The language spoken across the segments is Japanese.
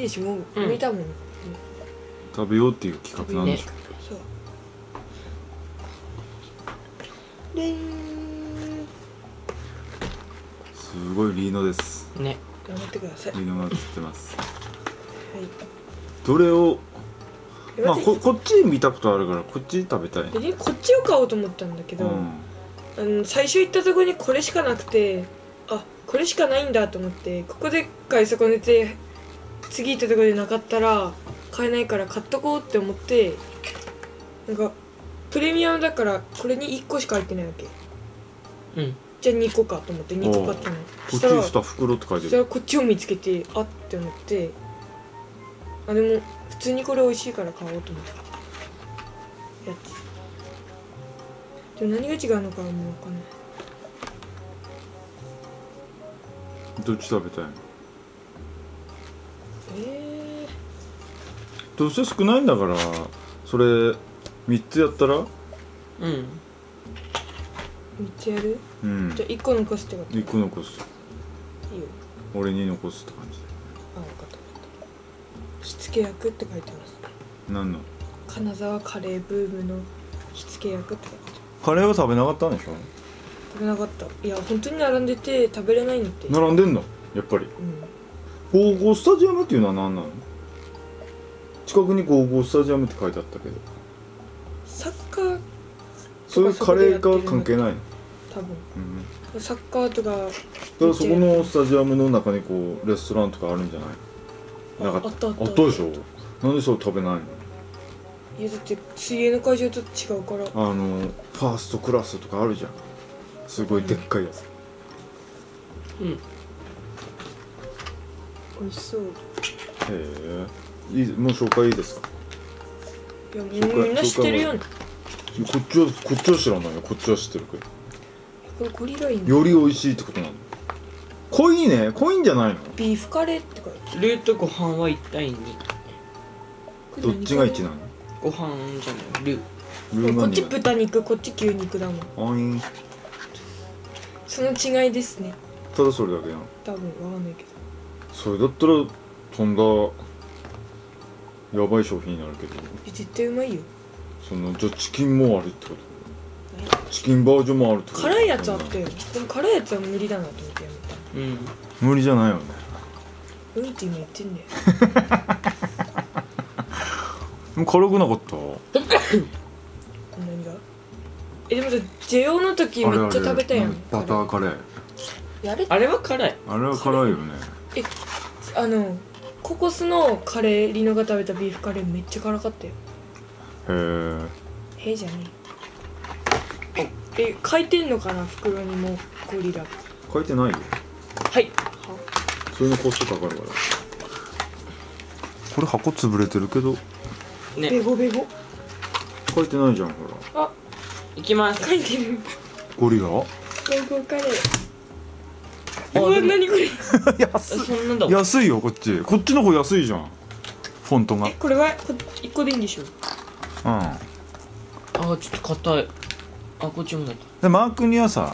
いでしょ、もう見たもん。 食べようっていう企画なんでしょ。 そうでーん。 すごいリーノですね。 頑張ってください。 リーノが映ってます。 はどれをい。 まあ待ってこっち見たことあるからこっち食べたい。 でこっちを買おうと思ったんだけど、最初行ったとこにこれしかなくて、あ、これしかないんだと思って、ここで買い損ねて次行ったとこでなかったら買えないから買っとこうって思って、なんかプレミアムだからこれに1個しか入ってないわけ。 うん。 じゃあ2個かと思って2個買ったの。 こっちにした袋って書いてる。 そしたらこっちを見つけて、あって思って、あ、でも普通にこれ美味しいから買おうと思ってやつ。でも何が違うのかもう分かんない。 どっち食べたいの？ えどうせ少ないんだからそれ3つやったら？ うん。 3つやる？ うん。 じゃあ1個残すってこと？ 1個残す。 いいよ。 俺に残すって感じで。 あ、分かった分かった。火付け役って書いてます。 何の？ 金沢カレーブームの火付け役って書いてある。 カレーは食べなかったんでしょ？ 食べなかった。いや本当に並んでて食べれないんだって。 並んでんの？やっぱり。 うん。 ゴーゴースタジアムっていうのは何なの？近くにゴーゴースタジアムって書いてあったけど。 サッカーそういうカレーが関係ないの？ 多分。 うん。 サッカーとか。 だからそこのスタジアムの中にこうレストランとかあるんじゃない？なかった。 あったあったでしょ？なんでそう食べないの？ いやだって水泳の会場と違うから。 ファーストクラスとかあるじゃん。すごいでっかいやつ。 うん。 美味しそう。 へえ。いい、もう紹介いいですか？ いやみんな知ってるよね。 こっちは知らないよ。こっちは知ってるけど。 これゴリラいいんだ。 より美味しいってことなの？濃いね。濃いんじゃないの？ ビーフカレーって書いてある。 ルーとご飯は1対2。 これどっちが1なの？ ご飯じゃない、ルー。 こっちルーが2 豚肉、こっち牛肉だもん。 あいん。 その違いですね。 ただそれだけなの？ 多分わかんないけど。 それだったらとんだやばい商品になるけど、 絶対うまいよ。 じゃあチキンもあるってこと？チキンバージョンもあるってこと？ 辛いやつあったよ。でも辛いやつは無理だなと思ってやめた。 うん。 無理じゃないよね。 うんって今言ってんだよ。 でも軽くなかった？ 何が？でもさ、ジェヨの時めっちゃ食べたやん。 バターカレー。 やれあれは辛い。 あれは辛いよね。 ココスのカレー、リノが食べたビーフカレーめっちゃ辛かったよ。 へえ。 へえじゃねえ。書いてんのかな、袋にもゴリラ。 書いてないよ。 はい。 それのコストかかるから。これ箱潰れてるけどベね。 ゴベゴ。 書いてないじゃん。ほらあ、 いきます。 書いてる。 ゴリラ。 ゴーゴーカレー。 あうわ、 でも何これ。 安そんなんだ。 安いよ。こっちの方安いじゃん。フォントが。 これは1個でいいんでしょ？ あ、ちょっと硬い。あ、こっちもだった。 でマークにはさ、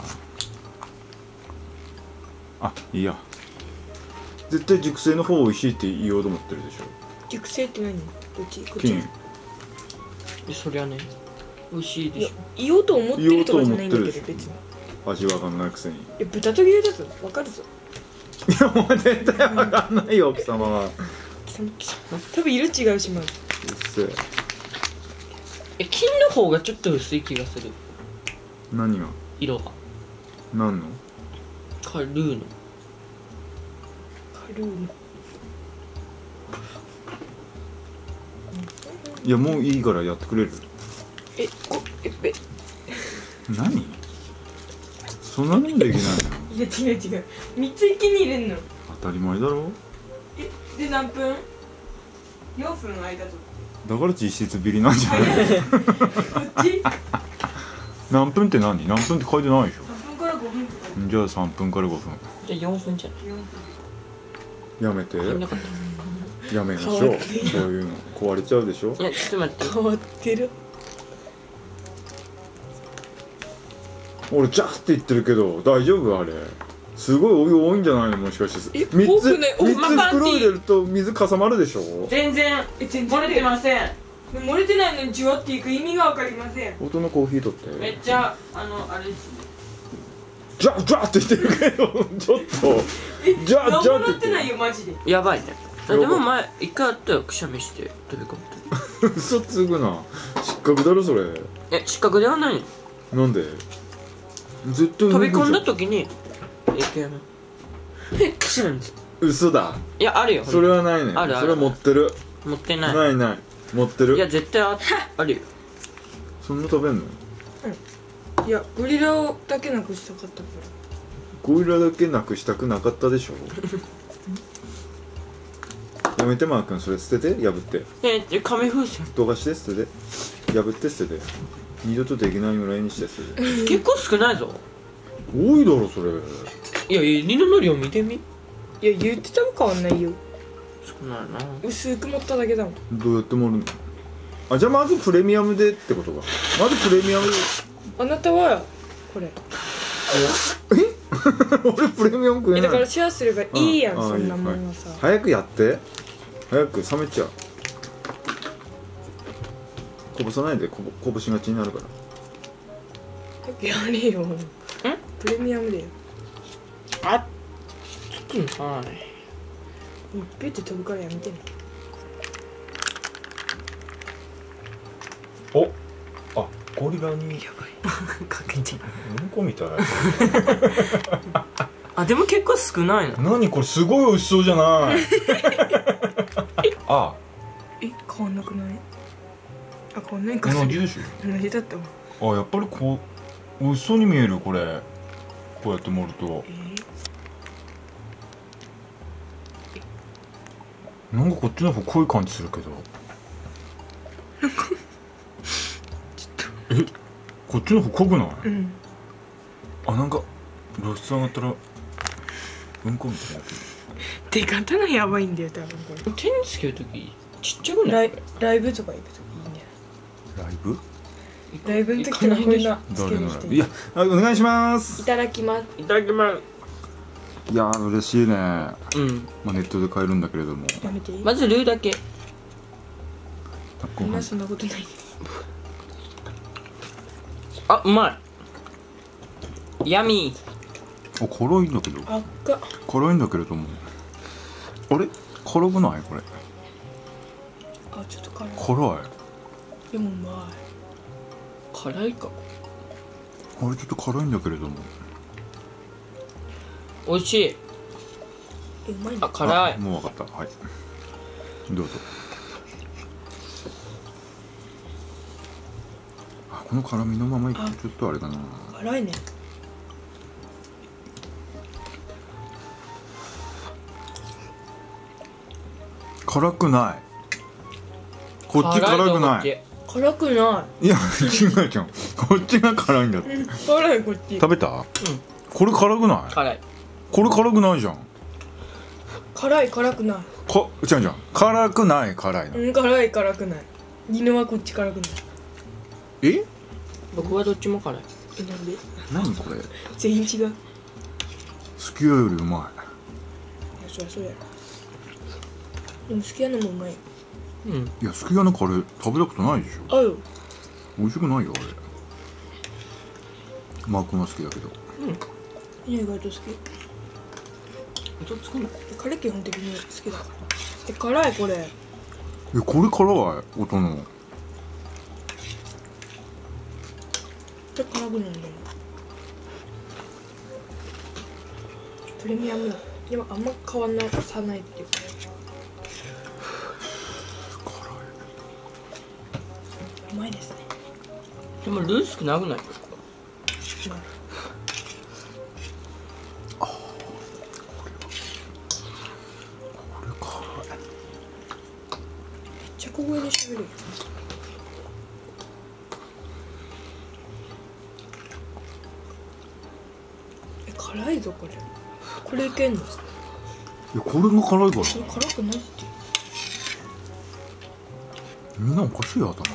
いいや。絶対熟成の方美味しいって言おうと思ってるでしょ。 熟成って何？どっち？こっち？ 金。 そりゃね、美味しいでいやしょ。、 言おうと思ってるとかじゃないんだけど、 言おうと思ってるでしょ別に。 味わかんないくせに。いいや、豚と牛だぞ。わかるぞ。 やお前絶対わかんないよ貴様は。 多分色違うしまう。 うっせえ。 金の方がちょっと薄い気がする。 何が？ 色が。 何の？ カルーの。 カルーの。 いやもういいからやってくれる？何？そんなのできないの？ いや違う違う。3つ一気に入れんの。 当たり前だろ。 で何分？4分の間と。 だから実質ビリなんじゃない？ こっち何分って何？何分って書いてないでしょ。 3分から5分とか。 じゃあ3分から5分。 じゃあ4分じゃない。 やめて。 足んなかった。 やめましょう。 変わってるそういうの壊れちゃうでしょ。 いや、ちょっと待って。 変わってる。 俺ジャーって言ってるけど大丈夫？あれすごいお湯多いんじゃないの、もしかしてえ 3つ多くね 3つマカンティー袋入れると水かさまるでしょ。 全然全然漏れてません。 漏れてないのにジュワっていく意味がわかりません。 音のコーヒー取ってめっちゃあれですね。 ジャッジャッって言ってるけどちょっとジャッジャッって言何もなってないよマジで。 やばいね。 やばいでも前一回あったよ、くしゃみして飛び込むと。 嘘つぐな、失格だろそれ。 失格ではない。 なんでずっと飛び込んだと時にいけるくしゃみです。 嘘だ。 いやあるよ。 それはないね。 あるあるそれは持ってる。 持ってない。 ないない持ってる。 いや絶対あるよ。 そんな食べんの？ いやゴリラだけなくしたかったから。 ゴリラだけなくしたくなかったでしょやめてマー君、それ捨てて、破って紙風船どかして捨てて、破って捨てて、二度とできないぐらいにして捨てて結構少ないぞ。 多いだろそれ。 いやいや、リノの量見てみ。 いや言ってたも変わんないよ。 少ないな。 薄く持っただけだもん。 どうやって盛るの？あ、じゃあまずプレミアムでってことか。まずプレミアムで。 あなたはこれ俺プレミアム食えない。 だからシェアすればいいやん、 うんそんなもんはさ。 早くやって、早く冷めちゃう。こぼさないで、こぼしがちになるから。 早くやれよ。プレミアムだよ。 あつくんはい。 もうピュって飛ぶからやめてね。 お、あ、ゴリラにやばいかけてうんこみたい。 あ、でも結構少ないな。 何これ、すごい美味しそうじゃない。あ、 変わんなくない？変わんないか。 同じでし同じだったわ。 ょ。あ、やっぱりこう美味しそうに見えるこれ。こうやって盛ると。なんかこっちの方濃い感じするけど。こっちの方濃くない？ うん。 あ、なんか露出上がったらうんこみたいになってる。 出方がやばいんだよ多分これ。 手につけるときちっちゃくない？ ライブとか行くときいいんだよ。 ライブ？ ライブの時はこんなつけ誰る人のライブ？いや、お願いします。 いただきます。 いただきます。 いやー嬉しいね。まうん。 あネットで買えるんだけれども。 やめていい？ まずルーだけ。 みんなそんなことない。 あ、うまい。ヤミあ、辛いんだけど。 あっか。 辛いんだけれども。あれ？辛くないこれ？ あ、ちょっと辛い。 辛い。 でもうま辛いか。 あれちょっと辛いんだけれども。 美味しい。 い。うまいね。 あ、辛い。 あ、もう分かった。はい。どうぞ。あ、この辛みのままいくとちょっとあれだな。 辛いね。 辛くない。こっち辛くない。 辛くないや違うじゃん。こっちが辛いんだって。 い。辛いこっち。 食べた？これ辛くない？ 辛い。 これ辛くないじゃん。 辛くない。 違うじゃん。辛くない辛いの。 辛くない。犬はこっち辛くない。 え？ 僕はどっちも辛い。 なんで？ 何これ？ 全員違う。 すき家よりうまいやそりゃそうやろ。でも好きなのもうまい。 うん。 い。いや、すき家のカレー食べたことないでしょ。 ある。 美味しくないよあれ。マー君は好きだけど。 意外と好き。 どっちかな。 カレー基本的に好きだから。辛いこれ。 これ辛い音の。 ちょっと辛くないんだよ。プレミアム。でもあんま変わんないさないっていうか。うまいですね。 でもルー少なくない？ うまい。 これ辛い。 めっちゃ小声で喋るよ。辛いぞこれ。これいけんの？ いや、これが辛いから。 それ辛くないって。 みんなおかしいよ頭。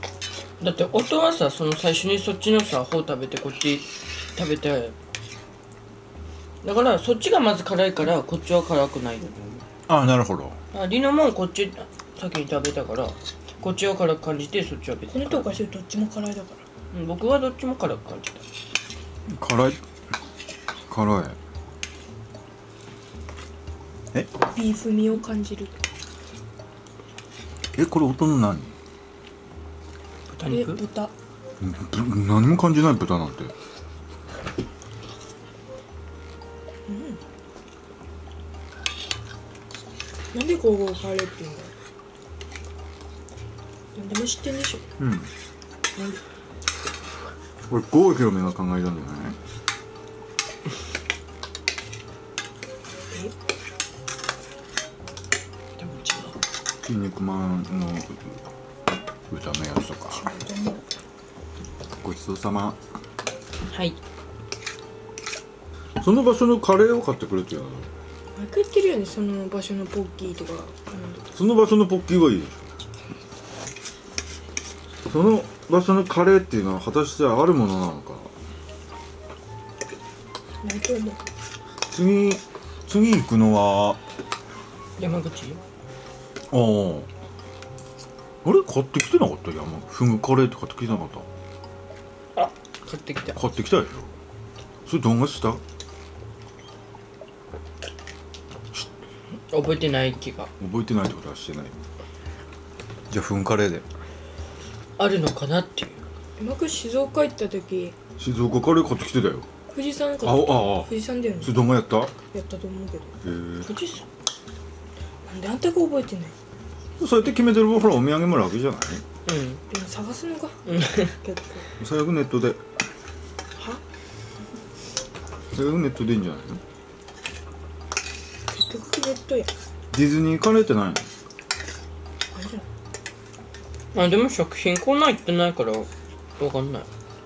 だって音はさ、その最初にそっちのさ方食べてこっち食べてだからそっちがまず辛いからこっちは辛くないの。 あ、なるほど。 リノもこっち先に食べたからこっちは辛く感じてそっちは別に。 骨とおかしどっちも辛いだから。 僕はどっちも辛く感じた。 辛い。 ビーフ味を感じる。 これ音の何？ 豚肉？ 豚。 何も感じない豚なんて。 なんでゴーゴーカレーって言うんだろう。なんでも知ってんでしょ。 うん。 なんでこれ郷ひろみが考えたんじゃない？ でも違う。 筋肉マンの歌のやつとか。ごちそうさま。 はい。 その場所のカレーを買ってくれって言うの。 毎回言ってるよね、その場所のポッキーとか。 その場所のポッキーはいいでしょ。その場所のカレーっていうのは果たしてあるものなのか。 ないと思う。 次行くのは山口？ あれ買ってきてなかった？フグカレーって買ってきてなかった？ 買ってきた。 買ってきたでしょ。それどんがした？ 覚えてない気が。 覚えてないってことはしてない。じゃあフグカレーで。 あるのかなっていう。 今く静岡行った時、 静岡カレー買ってきてたよ。 富士山か。 あ富士山だよね。 それどんがやった？ やったと思うけど。 へ富士山。なんであんたが覚えてない？ え。そうやって決めてるほらお土産も楽じゃない？ 今探すのがうん。 結構。 最悪ネットで。 は？ 最悪ネットでいいんじゃないの？ 結局ネットや。 ディズニーカレーってないの？ あれじゃない。 でも食品コーナー行ってないからわかんない。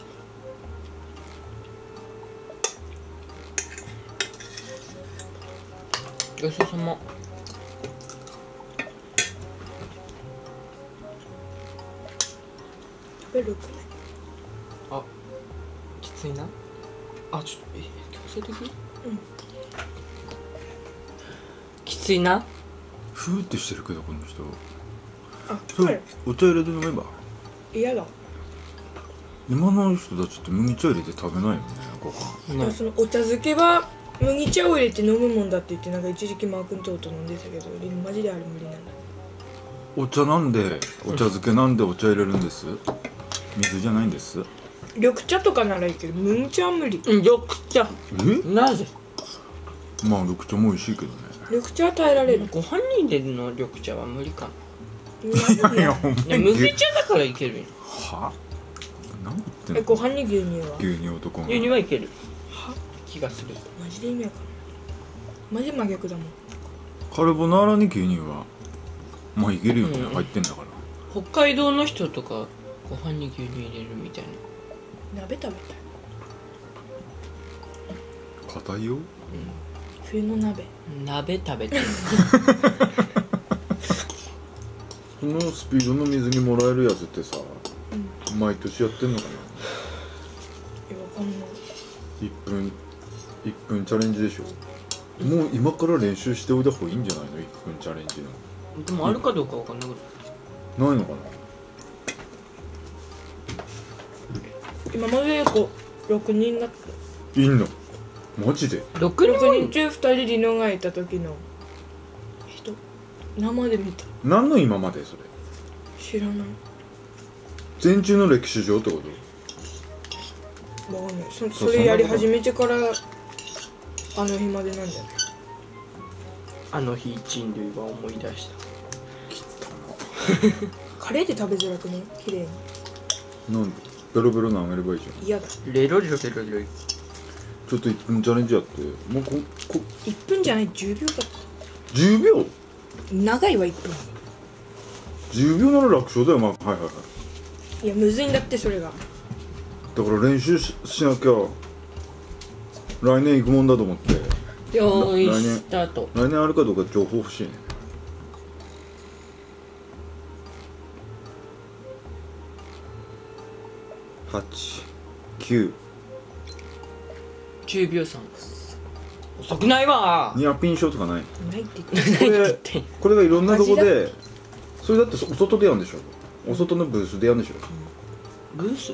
ごちそうさま。 食べるくない？ きついな。ちょっと強制的？きついな。 ふーってしてるけどこの人。 これお茶入れて飲めば。 嫌だ。 今の人たちって麦茶入れて食べないよね、ご飯。 でもそのお茶漬けは麦茶を入れて飲むもんだって言ってなんか一時期マー君と飲んでたけど、マジであれ無理なんだ。 お茶なんでお茶漬けなんでお茶入れるんです？水じゃないんです。 緑茶とかならいいけど麦茶は無理。 緑茶。なぜ？ まあ緑茶も美味しいけどね。 緑茶は耐えられる。 ご飯に入れるの緑茶は無理かいやほんまな。麦茶だからいけるよ。 は？何言ってんの？ ご飯に牛乳は牛乳男が。 牛乳はいけるは気がする。 マジで意味わかんない。マジ真逆だもん。 カルボナーラに牛乳はまあいけるよね、入ってんだから。 北海道の人とかご飯に牛乳入れるみたいな。 鍋食べたい。 硬いよ。 冬の鍋。 鍋食べてる。 そのスピードの水にもらえるやつってさ、毎年やってんのかな。 わかんない。 1分チャレンジでしょ。もう今から練習しておいた方がいいんじゃないの？1分チャレンジの。 でもあるかどうかわかんないけど。 ないのかな。 今まで6人だった。 いんの？マジで 6 6 人人中2人リノがいた時の人生で見た。 何の今までそれ？ 知らない。 全中の歴史上ってこわかんない。それやり始めてからあの日までなんじゃない？ あの日人類は思い出した。 カレーで食べづらくね？綺麗に。 となんでベロベロ舐めればいいじゃん。 嫌だ。 レロレロレロレロ。 ちょっと1分チャレンジやってもう 1分じゃない、10秒だった。 10秒長いわ1分。 10秒なら楽勝だよ。まあはいはいはい。 いやむずいんだってそれが。 だから練習 しなきゃ来年行くもんだと思って。 よーいスタート。 来年あるかどうか情報欲しいね。8、9、 10秒3。 遅くないわニアピン賞とかない？ ないって言ってこれがいろんなとこで、それだってお外でやるんでしょ？お外のブースでやるんでしょ？ ブース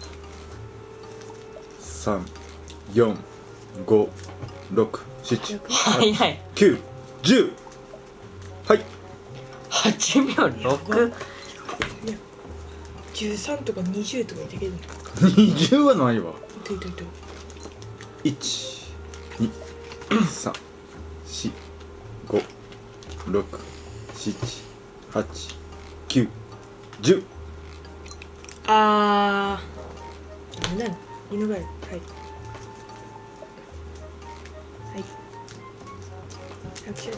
3、4、5、6、7、 はいはい 9、10。はい。 8秒 6? 13とか20とかできるのか。 20はないわ。 いたいた。 1、2、3、4、5、6、7、8、9、10。 ダメなの。犬がいる。はい。はい。アクショ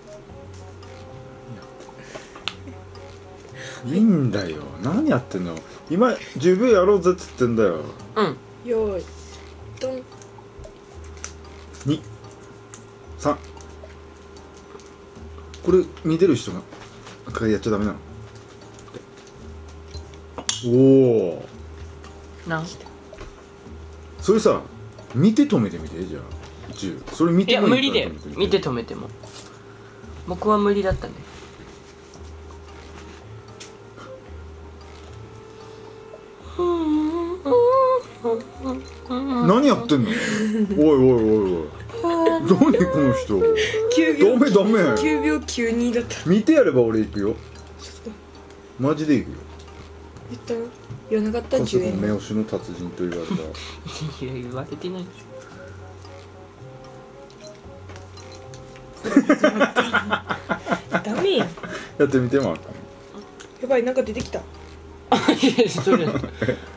ン。 いいんだよ。何やってんの？今10秒やろうぜっつってんだよ。 うん。 よーい。ドン。 2、3。これ見てる人がやっちゃダメなの？おお。 なそれさ、見て止めてみて。じゃあ10。それ見ていや無理でだよ。見て止めても僕は無理だったね。 何やってんの？おいおいおいおい。何この人。 9秒。 ダメダメ。 9秒92だった。 見てやれば俺行くよ。 ちょっとマジで行くよ。 言ったの？言わなかった10 かつて円。 目押しの達人と言われた。 いや言われてないでしダメやん。 やってみてマー君。 やばい、なんか出てきた。 ょいやそれ